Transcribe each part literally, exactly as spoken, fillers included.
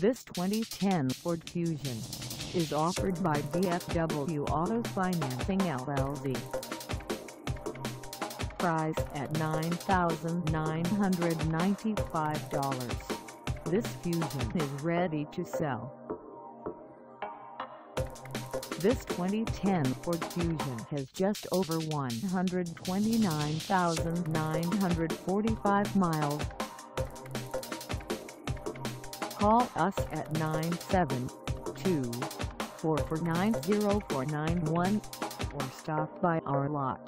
This twenty ten Ford Fusion is offered by D F W Auto Financing L L C. Priced at nine thousand nine hundred ninety-five dollars, this Fusion is ready to sell. This twenty ten Ford Fusion has just over one hundred twenty-nine thousand nine hundred forty-five miles. Call us at nine seven two, four four nine, zero four nine one or stop by our lot.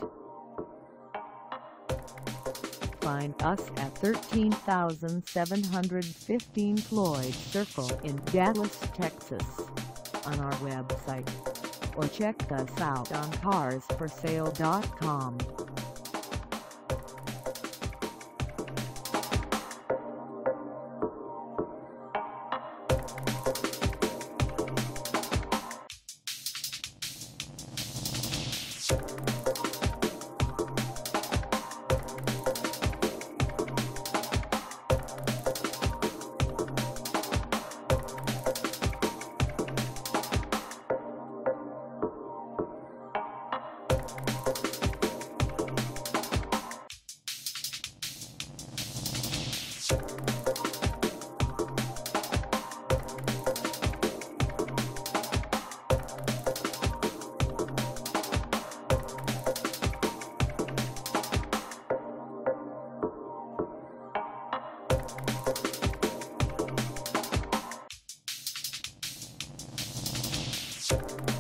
Find us at thirteen thousand seven hundred fifteen Floyd Circle in Dallas, Texas, on our website, or check us out on cars for sale dot com. You